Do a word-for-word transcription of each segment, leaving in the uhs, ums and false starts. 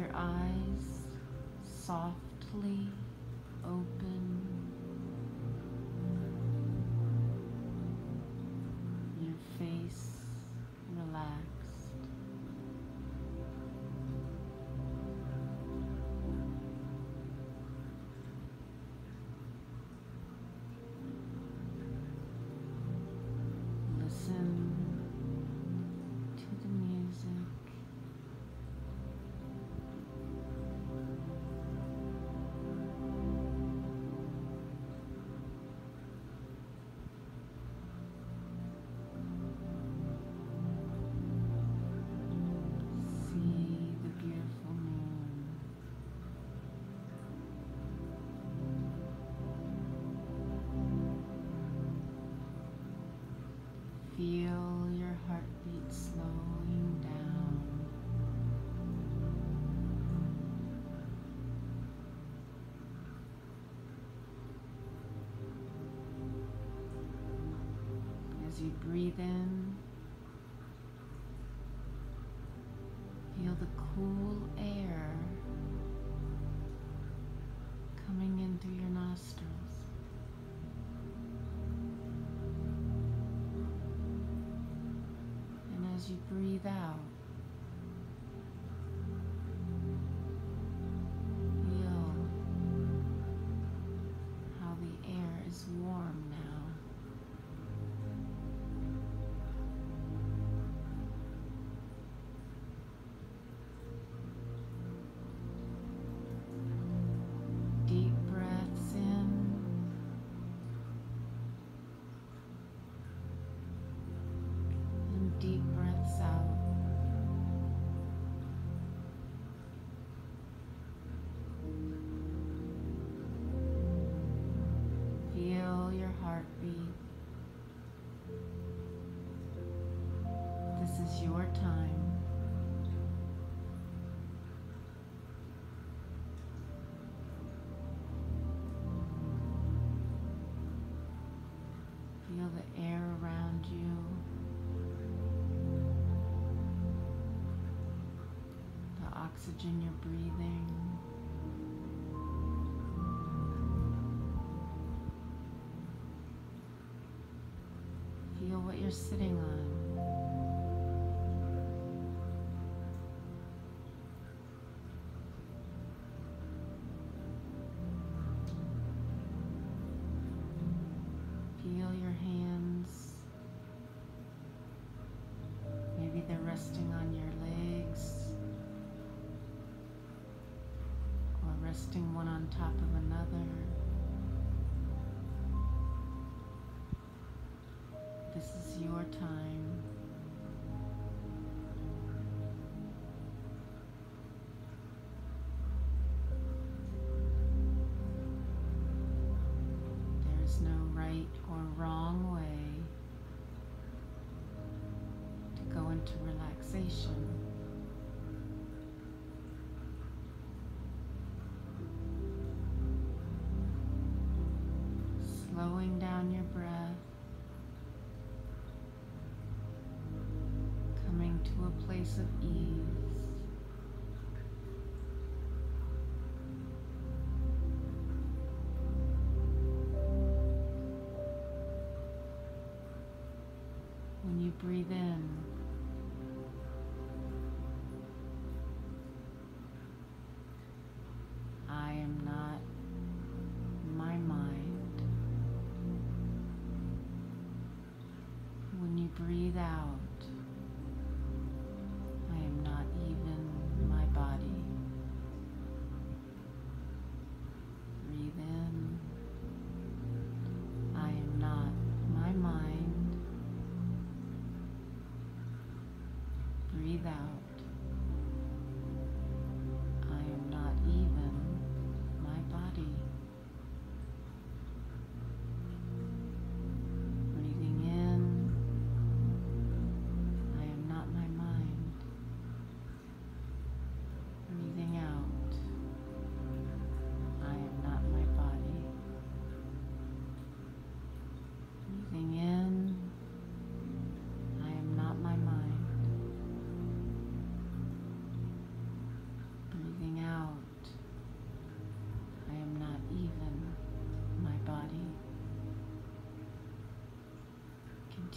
your eyes softly open, your face relaxed. Listen to the music. See the beautiful moon. Feel your heartbeat slowing down. As you breathe in, feel the cool air coming in through your nostrils. And as you breathe out, feel how the air is warm now. Deep breaths in and deep breaths out. Feel your heartbeat. This is your time. Feel the air around you. The oxygen you're breathing. Feel what you're sitting on. Feel your hands. Maybe they're resting on your legs or resting one on top of another. This is your time. There is no right or wrong way to go into relaxation. Slowing down your breath, coming to a place of ease. When you breathe in, I am not my mind. When you breathe out, I am not even my body. Breathe in, I am not my mind. Breathe out, I am not even my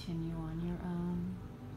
continue on your own.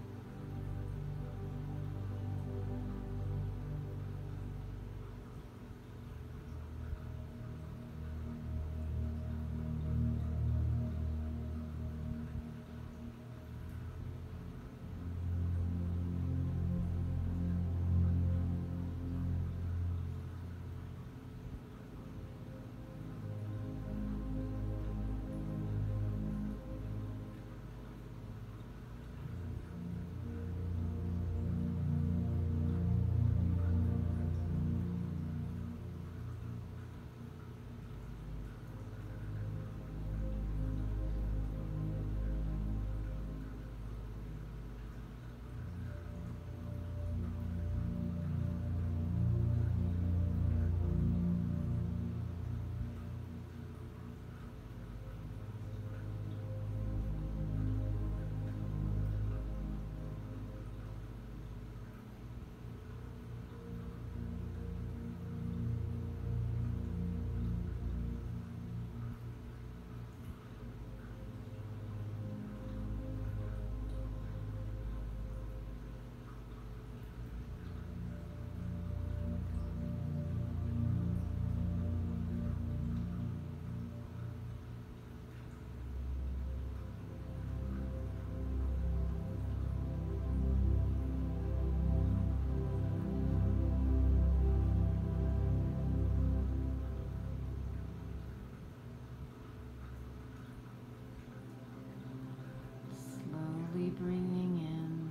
Breathing in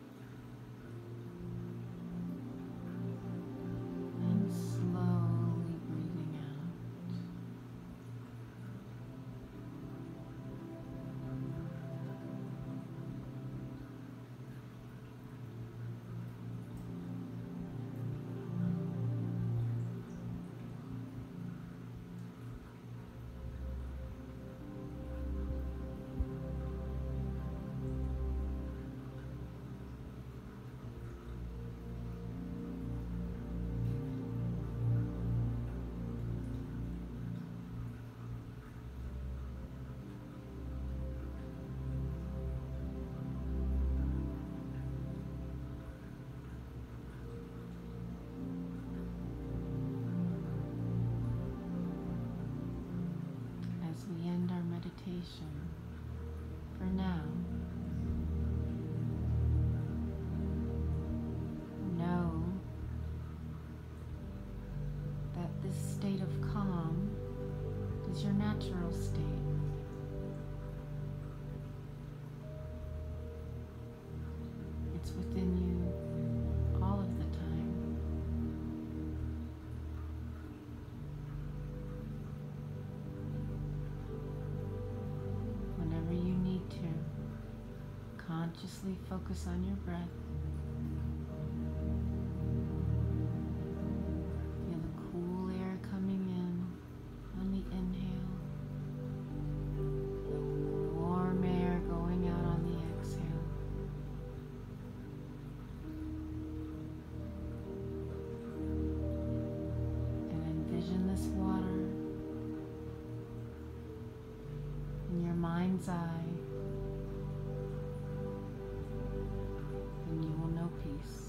and slowly breathing out. As we end our meditation, for now, know that this state of calm is your natural state. It's within you all of the time. Whenever you need to, consciously focus on your breath. Feel the cool air coming in on the inhale, the warm air going out on the exhale. And envision this water in your mind's eye, and you will know peace.